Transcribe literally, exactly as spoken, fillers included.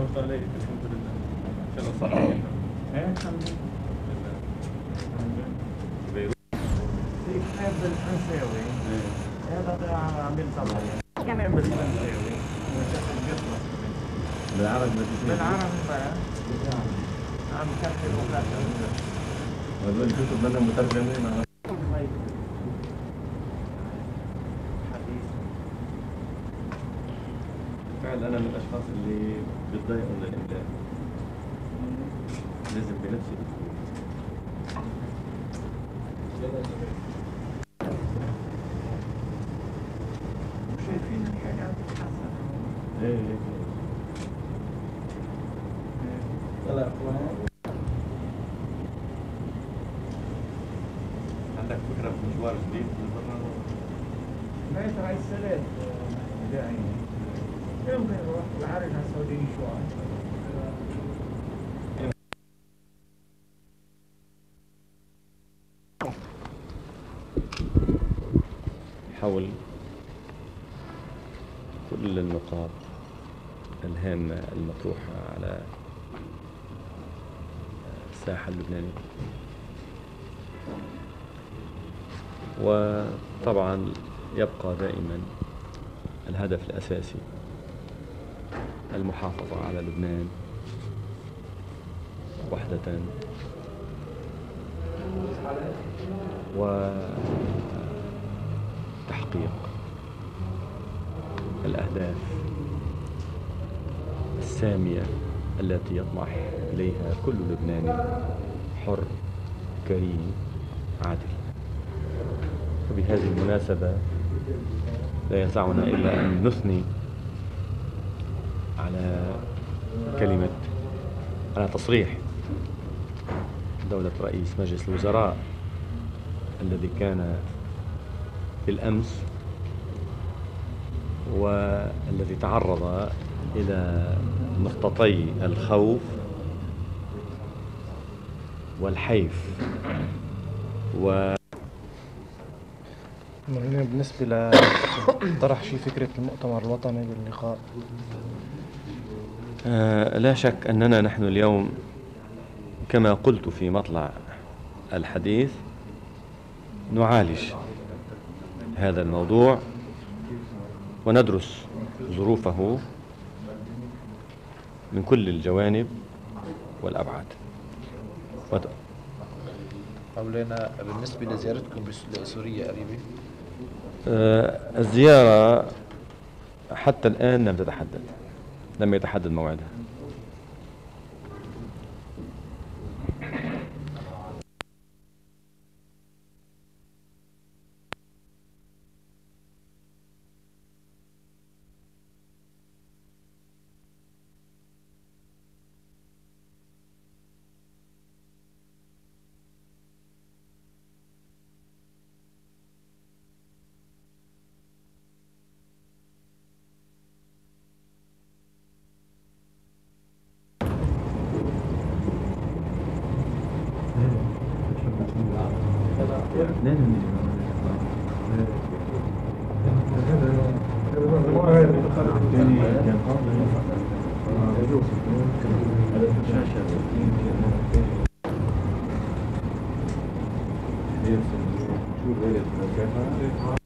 الله عليك الحمد لله. ان شاء الله صحيح. ايه الحمد لله. بيروت في كتاب بالفرنساوي. هذا عم ينطبع كمان بالفرنساوي. بالعربي ما تفهم. بالعربي بقى. عم كتب وكتب. هذول الكتب منها مترجمين. فعلا أنا من الأشخاص اللي بتضايقوا للإملاء. لازم بنفسي شايفين الحاجة بتتحسن. ايه لا لا عندك فكرة في مشوار جديد بالبرنامج؟ ما يترى السلام داعي. يمكن نروح العرج على السعودية شوي. حول كل النقاط الهامة المطروحة على الساحة اللبنانية، وطبعا يبقى دائما الهدف الأساسي المحافظة على لبنان وحدة وتحقيق الأهداف السامية التي يطمح إليها كل لبناني حر كريم عادل. وبهذه المناسبة لا يسعنا إلا أن نثني على كلمة على تصريح دولة رئيس مجلس الوزراء الذي كان بالأمس والذي تعرض إلى نقطتي الخوف والحيف. و هنا بالنسبة لطرح شيء فكرة المؤتمر الوطني باللقاء. آه لا شك أننا نحن اليوم كما قلت في مطلع الحديث نعالج هذا الموضوع وندرس ظروفه من كل الجوانب والأبعاد. مولانا بالنسبة لزيارتكم لسوريا قريبة؟ آه الزيارة حتى الآن لم تتحدد، لم يتحدد موعدها. شو